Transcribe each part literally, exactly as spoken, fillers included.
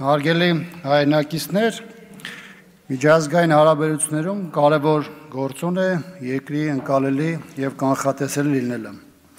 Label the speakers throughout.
Speaker 1: Հարգելի հայրենակիցներ, միջազգային հարաբերություններում կարևոր գործոն է երկրի ընկալելի եւ կանխատեսելի լինելը։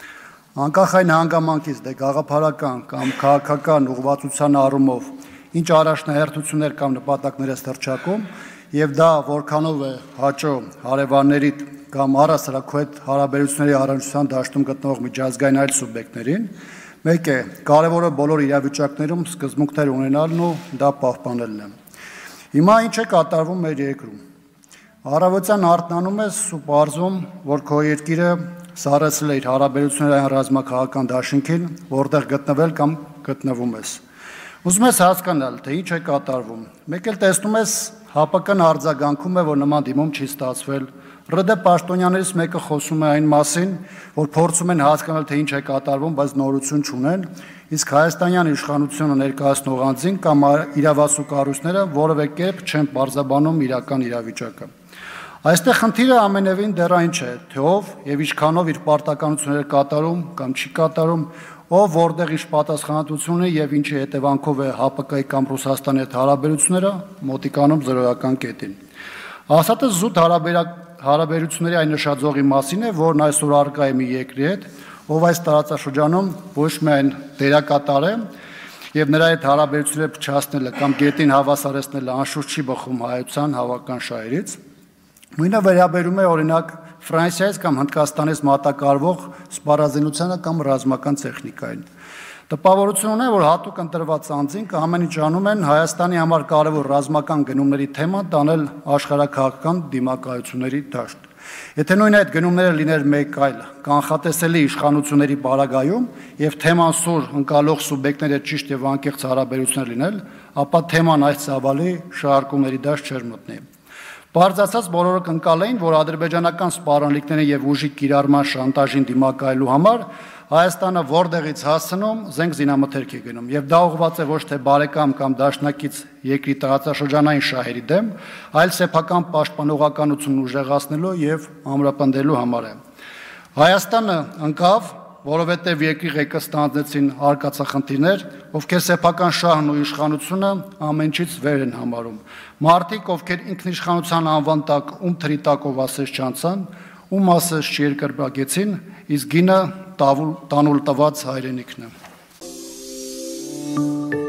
Speaker 1: Անկախ այն հանգամանքից դե գաղափարական կամ քաղաքական ուղղվածության առումով ինչ առաջնահերթություններ կամ նպատակներ է սրճակում եւ դա որքանով է հաճո հարևանների կամ առասարակ այդ հարաբերությունների առնչության դաշտում գտնվող միջազգային այլ սուբյեկտներին, մեկ է կարևորը բոլոր իրավիճակներում սկզբունքներ ունենալն ու դա պահպանելն է։ Հիմա ինչ է կատարվում մեր երկրում։ Առավոտյան արթնանում ես ու պարզում, որ քո երկիրը սառեցրել է իր հարաբերությունների այն ռազմաքաղաքական դաշինքին, որտեղ գտնվել կամ գտնվում ես։ Ուզում ես հասկանալ, թե ինչ է կատարվում։ Մեկ էլ տեսնում ես ՀԱՊԿ-ն արձագանքում է, որ նման դիմում չի ստացվել։ ՌԴ պաշտոնյաներից մեկը խոսում է այն մասին, որ փորձում են հասկանալ, թե ինչ է կատարվում, բայց նորություն չունեն, իսկ հայաստանյան իշխանությունը ներկայացնող անձին կամ իրավասու կառույցները որևէ կերպ չեն պարզաբանում իրական իրավիճակը։ Այստեղ խնդիրը ամենևին դեռ այն չէ, թե ով եւ ինչքանով իր պարտականությունները կատարում կամ չի կատարում, ով որտեղ ինչ պատասխանատվություն ունի եւ ինչի հետևանքով է ՀԱՊԿ-ի կամ Ռուսաստանի հետ հարաբերությունները մոտիկանում զրոյական կետին։ Ասածը զուտ հարաբերությունների այն նշաձողի մասին է, որն այսօր առկա է մի երկրի հետ, ով այս տարածաշրջանում ոչ միայն դերակատար է եւ նրա հետ հարաբերությունները փչացնելը կամ գետին հավասարեցնելը անշուշտ չի բխում հայության հավաքական շահերից։ Նույնը վերաբերում է օրինակ Ֆրանսիայից կամ Հնդկաստանից մատակարարվող սպառազինությանը կամ ռազմական տեխնիկային։ Տպավորություն ունեն, որ հատուկ ընտրված անձինք ամեն ինչ անում են Հայաստանի համար կարևոր ռազմական գնումների թեման տանել աշխարհաքաղաքական դիմակայությունների դաշտ։ Եթե նույն այդ գնումները լիներ մեկ այլ կանխատեսելի իշխանությունների բարագայում եւ թեման սուր ընկալող սուբյեկտների ճիշտ եւ անկեղծ հարաբերություններ լինել, ապա թեման այս ցավալի շարժումների դաշտ չէր մտնի։ Բարձրացած բոլորը կընկալեին, որ ադրբեջանական սպառնալիքների եւ ուժի կիրառման շանտաժին դիմակայելու համար Հայաստանը որտեղից հասնում, զենք զինամթերք է գնում եւ դա ուղղված է ոչ թե բարեկամ կամ դաշնակից երկրի տարածաշրջանային շահերի դեմ, այլ սեփական պաշտպանողականությունն ուժեղացնելու եւ ամրապնդելու համար է։ Հայաստանը ընկավ, որովհետև երկրի ղեկը ստանձնեցին արկածախնդիրներ, ովքեր սեփական շահն ու իշխանությունը ամենից վեր են համարում։ Մարդիկ, ովքեր ինքնիշխանության անվան տակ ում թրի տակով ասես չանցան, ում ասես չերկրբագեցին, իսկ գինը տանուլ տված հայրենիքն է։